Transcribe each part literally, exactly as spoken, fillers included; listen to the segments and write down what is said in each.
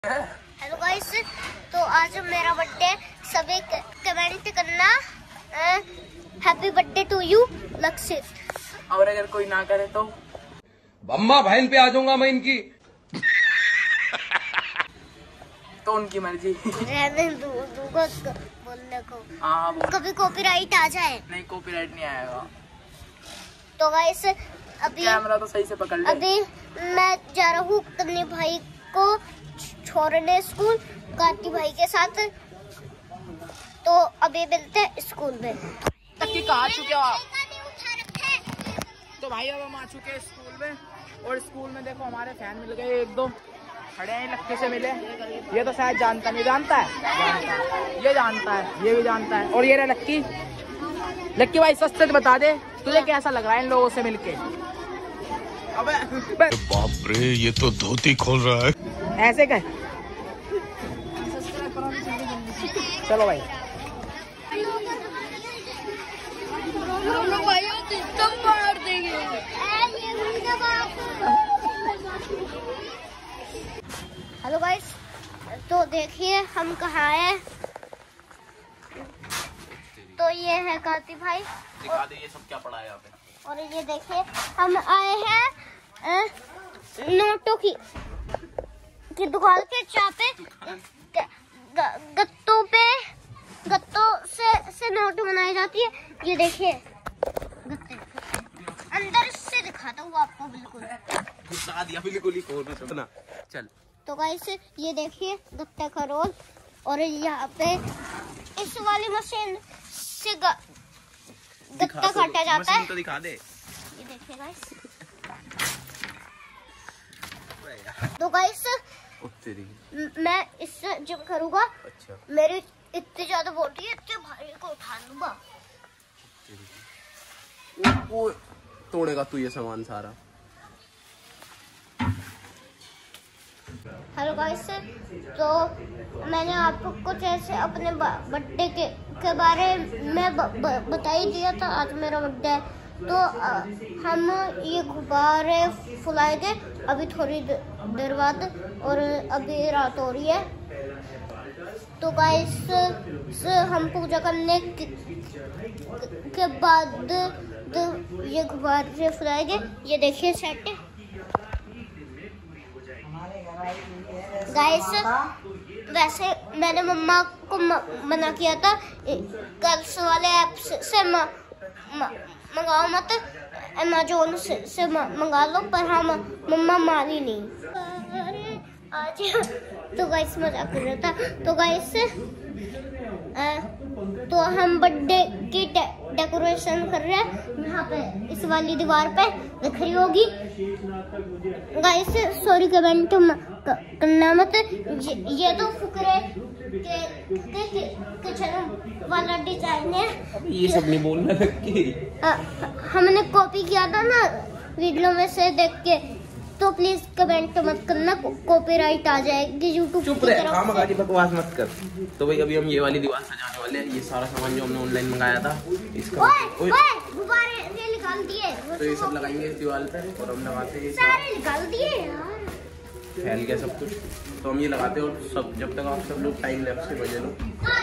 Hello guys, तो आज मेरा बर्थडे, सभी कमेंट करना हैप्पी बर्थडे टू यू लक्षित। और अगर कोई ना करे तो अम्मा बहन पे आ जाऊंगा मैं इनकी। तो उनकी मर्जी। रहने दो, दूंगा बोलने को। हाँ, कभी कॉपीराइट आ जाए। नहीं, कॉपीराइट नहीं आएगा। तो गाइस अभी कैमरा तो सही से पकड़ ले। अभी मैं जा रहा हूँ कन्नी भाई को छोड़ने स्कूल काटी भाई के साथ। तो अभी मिलते हैं स्कूल में। लक्की कहाँ चुके हो आप? तो भाई अब हम आ चुके हैं स्कूल में, और स्कूल में देखो हमारे फैन मिल गए, एक दो खड़े हैं, लक्की से मिले। ये तो शायद जानता नहीं, जानता है, जानता है, ये जानता है, ये भी जानता है। और ये रहा लक्की। लक्की भाई सच सच बता दे, तुझे कैसा लग रहा है इन लोगों से मिलके? अबे बाप रे, ये तो धोती खोल रहा है। ऐसे कह। चलो भाई, हम लोग भाई सब मार देंगे। हेलो गाइस, तो देखिए हम कहाँ हैं। तो ये है काती भाई, दिखा दे ये सब क्या पड़ा है यहाँ पे। और ये देखिए हम आए हैं अ, नोटों की की दुकान के चापे ग, ग, गत्तों पे गत्तों से से नोट बनाई जाती है। ये देखिए गत्ते, अंदर से दिखाता हूँ आपको बिल्कुल। दिखा दिया बिल्कुल ही खोल मत ना। चल तो गाइस ये देखिए गत्ते का रोल, और यहाँ पे इस वाली मशीन से ग, गत्ता काटा जाता है। तो दिखा दे। ये देखिए गाइस। तो गाइस मैं इससे जिम करूँगा। अच्छा, मेरी इतनी ज्यादा बॉडी है, इतने भारी को उठा लूंगा। वो तोड़ेगा तू ये सामान सारा। हेलो गाइस, तो मैंने आपको कुछ ऐसे अपने बर्थडे के के बारे में ब, ब, बता ही दिया था। आज मेरा बर्थडे है, तो आ, हम ये गुब्बारे फुलाएंगे अभी थोड़ी देर बाद, और अभी रात हो रही है। तो गाइस हम पूजा करने के, के बाद तो ये गुब्बारे फुलाएंगे। ये देखिए सेट गाइस। वैसे मैंने मम्मा को मना किया था कर्ज वाले ऐप से, से म, म, मंगाओ मत, अमेजोन से, से मंगा लो, पर हम मम्मा मानी नहीं। आज तो गाइस मजाक कर रहा था। तो गाइस तो हम बर्थडे की डे, डेकोरेशन कर रहे हैं यहाँ पे, इस वाली दीवार पे दिख रही होगी गाइस। सॉरी कमेंट करना मत। ये, ये तो फुकरे के, के, के किचन वाला डिजाइन है। ये सब नहीं बोलना लक्की। हमने कॉपी किया था ना वीडियो में से देख के, तो प्लीज कमेंट मत करना, कॉपीराइट आ जाएगी यूट्यूब। चुप रहे, काम गाड़ी बकवास मत कर। तो भाई अभी हम ये वाली दीवार सजाने वाले हैं। ये सारा सामान जो हमने ऑनलाइन मंगाया था, इसका ओए, ओए, गुब्बारे ये निकाल दिए। तो ये सब लगाएंगे इस दीवार पे, और हम लगाते हैं ये सारे निकाल दिए यार, फैल गया सब कुछ। तो हम ये लगाते हैं, और सब जब तक आप सब लोग टाइम लैप्स से बजे लो।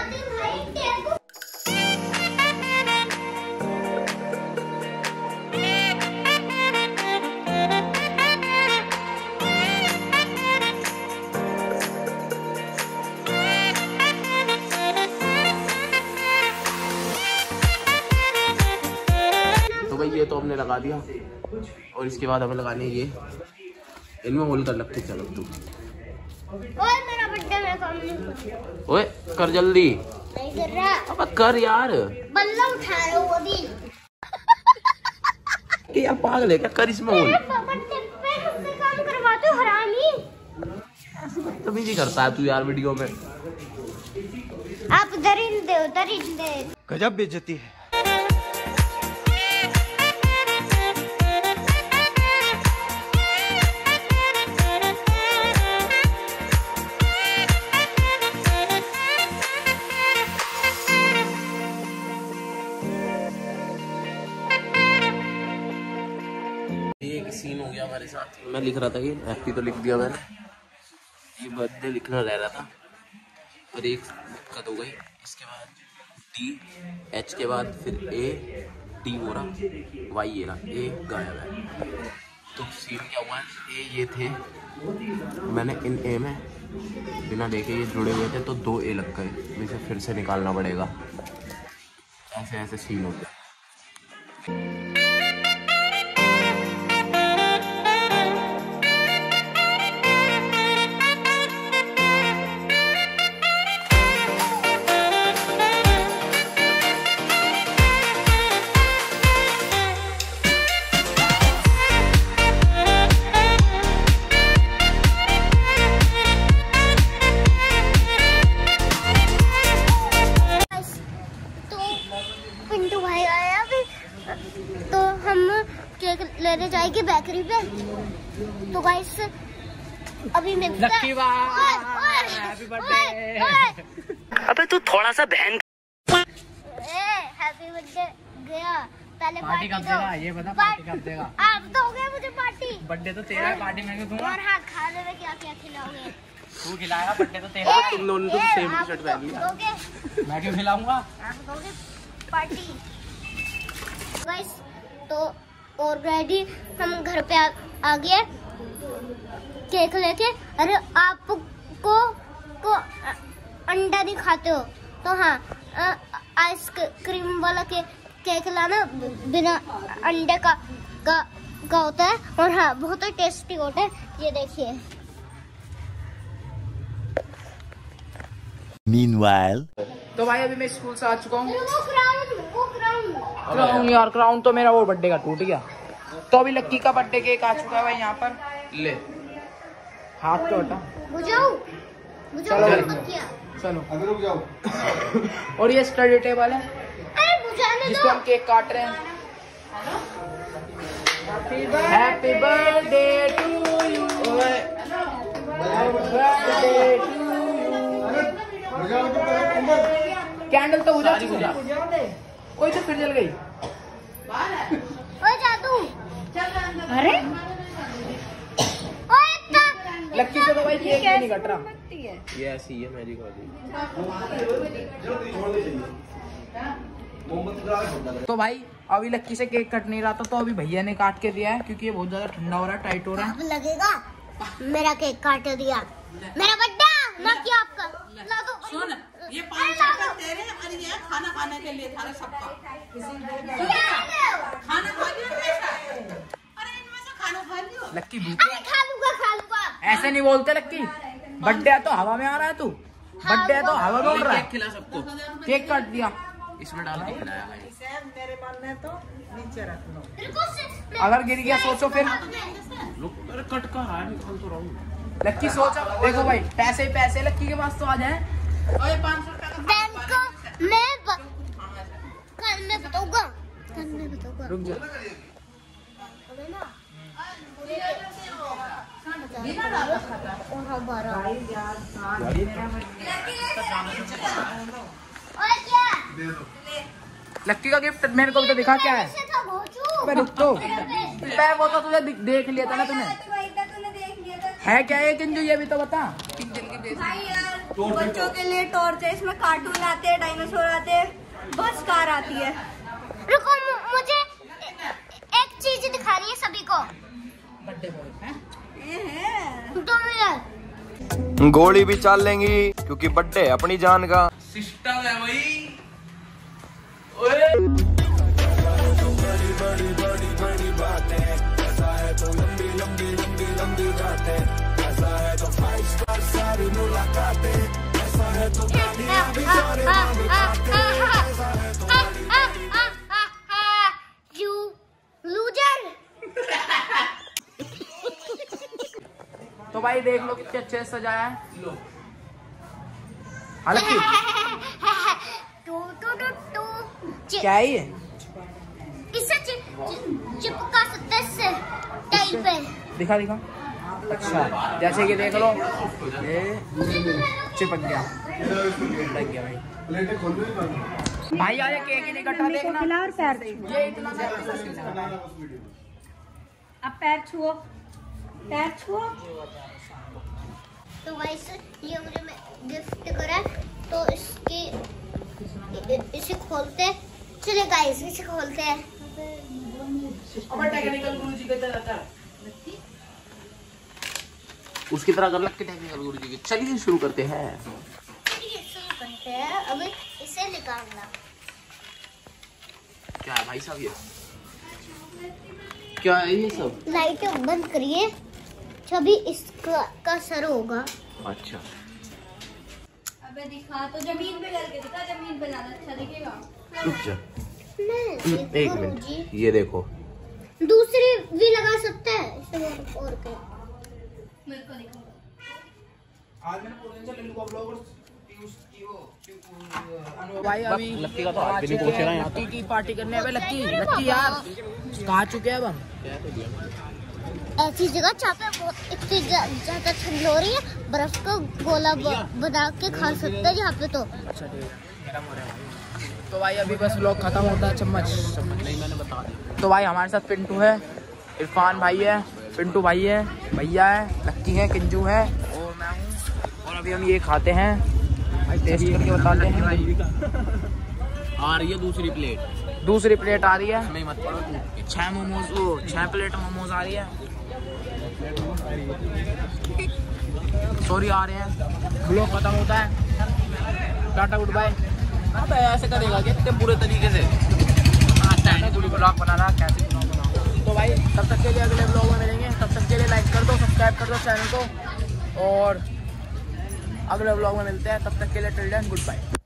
भाई ये तो हमने लगा दिया, और इसके बाद हमें लगाने ये इनमें होल कर लगते। चलो तू ओए मेरा बर्थडे में काम नहीं कर। ओए कर जल्दी। नहीं कर रहा। अब कर यार, बल्ला उठा रहा हूँ अभी। कि यार पागल है क्या? कर इसमें होल। बर्थडे पे मुझसे काम करवाते हो हरामी। तभी नहीं करता है तू यार वीडियो में। आप दरिंदे हो, दरिंदे। गजब बेइज्जती है। सीन हो गया हमारे साथ। मैं लिख रहा था, ये हैप्पी तो लिख दिया मैंने। हैप्पी बर्थडे लिखना रह रहा था पर एक दिक्कत हो गई। इसके बाद टी, एच के बाद फिर ए, टी हो रहा, वाई ये रहा, ए गायब है। तो सीन क्या हुआ, ए ये थे, मैंने इन ए में बिना देखे ये जुड़े हुए थे तो दो ए लग गए, इसे फिर से निकालना पड़ेगा। ऐसे ऐसे सीन होते हैं। लेने जाएगी बेकरी पे। तो गाइस अभी मैं लक्की हैप्पी बर्थडे। अबे तू थोड़ा सा बहन हैप्पी बर्थडे गया। पहले पार्टी कब देगा ये बता, पार्टी कब देगा? आप दोगे मुझे पार्टी? बर्थडे तो तेरा है, पार्टी मैं क्यों दूंगा? और हाँ, खाने में क्या क्या खिलाओगे? तू खिलाएगा, बर्थडे तो तेरा है। तुम दोनों तो सेम टी शर्ट पहन लिया। दोगे? मैं क्यों खिलाऊंगा? आप दोगे पार्टी? गाइस तो ऑलरेडी हम घर पे आ, आ गए केक लेके। अरे आपको को अंडा नहीं खाते हो तो हाँ आइसक्रीम वाला के, केक लाना, बिना अंडे का, का का होता है और हाँ बहुत ही टेस्टी होता है। ये देखिए। Meanwhile, तो भाई अभी मैं स्कूल से आ चुका हूँ। वो क्राउन, वो क्राउन। क्राउन यार, क्राउन तो मेरा वो बर्थडे का टूट गया। तो अभी लक्की का बर्थडे केक आ चुका है भाई यहाँ पर। ले हाथ तो हटा। बुझाओ, बुझाओ चलो मत किया। चलो अगर रुक जाओ। और ये स्टडी टेबल है अरे बुझाने जिसको दो। हम केक काट रहे हैं। Happy birthday to you, birthday to you. Candle तो बुझा बुझा कोई तो फिर जल गई। ओए जादू। अरे ओए इतना लक्की से तो भाई केक भी नहीं कट रहा। ये ऐसी है मैजिक वाली। तो भाई अभी लक्की से केक कट नहीं रहा था तो अभी भैया ने काट के दिया है क्योंकि ये बहुत ज्यादा ठंडा हो रहा है, टाइट हो रहा है। अब लगेगा मेरा केक काट दिया। मेरा बर्थडे ना कि आपका। ला दो। सुन, ये पाँच रुपए तेरे और ये खाना खाने के लिए था सबका। खाना खा लियो कैसा? अरे इनमें से खाना खा लियो। लक्की भूख अरे खा लूंगा, खा लूंगा। ऐसे नहीं बोलते लक्की। बर्थडे है तो हवा में आ रहा है तू। बर्थडे है तो हवा में उड़ रहा है। खिला सबको, केक काट दिया। इसमें डाल के खिलाया भाई। मेरे बनने तो नीचे रख लो। रुको से- अगर गिर गया सोचो फिर। लोग अरे कट का है, निकाल तो रहा हूँ। लक्की सोचो, देखो भाई पैसे ही पैसे लक्की के पास तो आ जाए। और ये पाँच सौ रुपए का बैंक को मैं ब- कल मैं बताऊंगा, कल मैं बताऊंगा। रुक जा। अबे ना, और हमारा और क्या लक्की का गिफ्ट मेरे को भी तो दिखा क्या है। ऐसे था भोजू। अबे रुक तो। मैं वो तो तुझे दि- देख लिया था ना तूने। है क्या ये किंजू, ये भी तो बता। भाई यार बच्चों के लिए टॉर्च है, इसमें कार्टून आते हैं, डायनासोर आते हैं, बस कार आती है। रुको मु- मुझे एक चीज दिखानी है सभी को। ये है दो मिनट। गोली भी चाल लेंगी क्योंकि बर्थडे अपनी जान का सिस्टम है भाई। You loser। तो भाई देख लो कितने अच्छे से सजाया है। हालांकि टू टू टू टू चि- क्या है ये? इससे चि- चि- चिपका सकते हैं इससे टाइल पे। दिखा दिखा। अच्छा जैसे कि देख लो ये चिपक गया, लग गया भाई। भाई आया केक ही नहीं कटा, देखना और पैर ये इतना अब पैर छुओ, पैर छुओ। तो गाइस ये मुझे गिफ्ट करा, तो इसकी इसे खोलते हैं। चलिए गाइस इसे खोलते हैं। उसकी तरह कर लग के टेक्निकल गुरु जी की। चलिए शुरू करते हैं। चलिए शुरू करते हैं। अब इसे निकालना क्या है भाई साहब, ये क्या है ये सब? लाइट बंद करिए, तभी इसका का सर होगा। अच्छा अबे दिखा तो जमीन पे करके दिखा, जमीन पे ज्यादा अच्छा दिखेगा। रुक जा नहीं एक मिनट, ये देखो दूसरी भी लगा सकते हैं इसे और क्या। मेरे को दिखा आज मैंने पोटेंशियल लल्लू का ब्लॉग यूज की वो भाई अभी लक्की का तो आज भी नहीं पहुंचे ना यहाँ लक्की की पार्टी करने अब लक्की लक्की यार कहाँ चुके हैं अब हम? ऐसी जगह जहाँ पे बहुत इतनी ज्यादा ठंड हो रही है, बर्फ का गोला बना के खा सकते हैं यहाँ पे तो। अच्छा ठीक है, गरम हो रहा है। तो भाई अभी बस व्लॉग खत्म होता है। चम्मच चम्मच नहीं मैंने बता दिया। तो भाई हमारे साथ पिंटू है, इरफान भाई है, पिंटू भाई है, भैया है, लक्की है, किंजू है और मैं हूँ। और अभी हम ये खाते हैं, टेस्ट करके बताते हैं। आ रही है दूसरी प्लेट, दूसरी प्लेट आ रही है, नहीं मत पड़ो तू। छह मोमोज, वो छह प्लेट मोमोज आ रही है। सॉरी आ रहे हैं। व्लॉग खत्म होता है, टाटा गुड बाय। अब ऐसे करेगा कि इतने बुरे तरीके से पूरी ब्लॉग बना रहा कैसे ब्लॉग बनाओ। तो भाई तब तक के लिए अगले ब्लॉग में मिलेंगे, तब तक के लिए लाइक कर दो, सब्सक्राइब कर दो चैनल को, और अगले ब्लॉग में मिलते हैं। तब तक के लिए टिल देन गुड बाय।